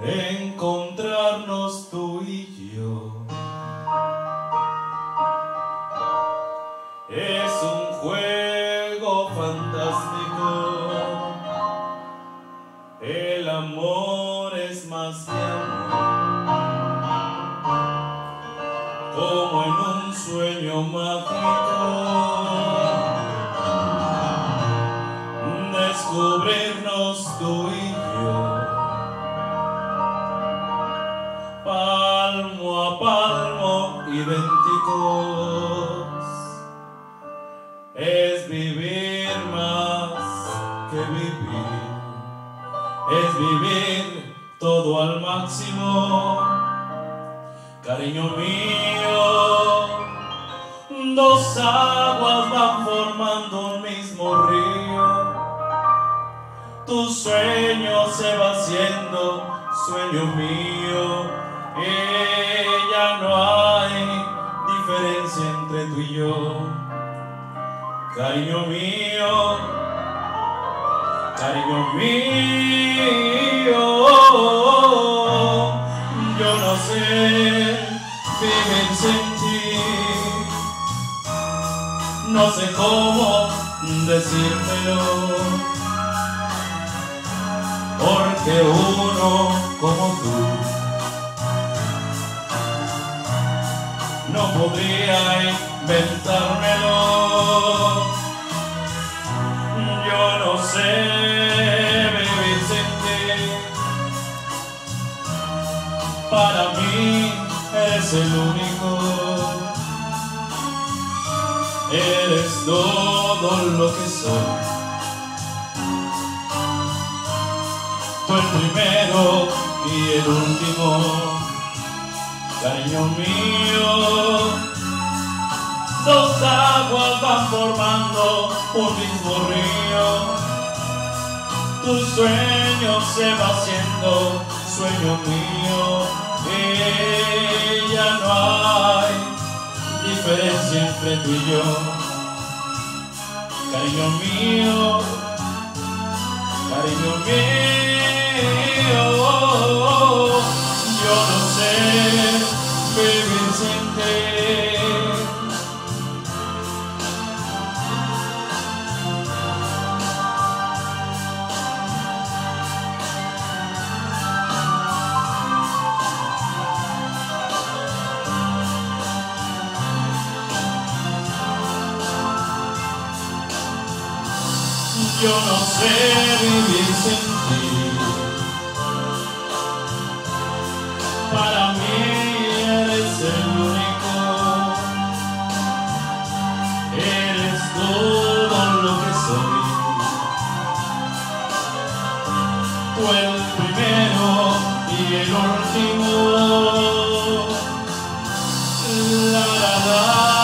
encontrarnos tú y yo. Es un juego fantástico, el amor es más que amor, como en un sueño mágico, descubrirnos tú y yo, palmo a palmo idénticos. Es vivir más que vivir, es vivir todo al máximo. Cariño mío, dos aguas van formando un mismo río. Tu sueño se va haciendo sueño mío, y ya no hay diferencia entre tú y yo. Cariño mío, yo no sé vivir sin ti, no sé cómo decírtelo, porque uno como tú no podría inventármelo. Yo no sé vivir sin ti, para mí eres el único, eres todo lo que soy. Tú el primero y el último, cariño mío. Dos aguas van formando un mismo río. Tu sueño se va haciendo sueño mío, y ya no hay diferencia entre tú y yo. Cariño mío, yo no sé vivir sin ti. Yo no sé vivir sin ti, para mí eres el único, eres todo lo que soy. Tú el primero y el último, la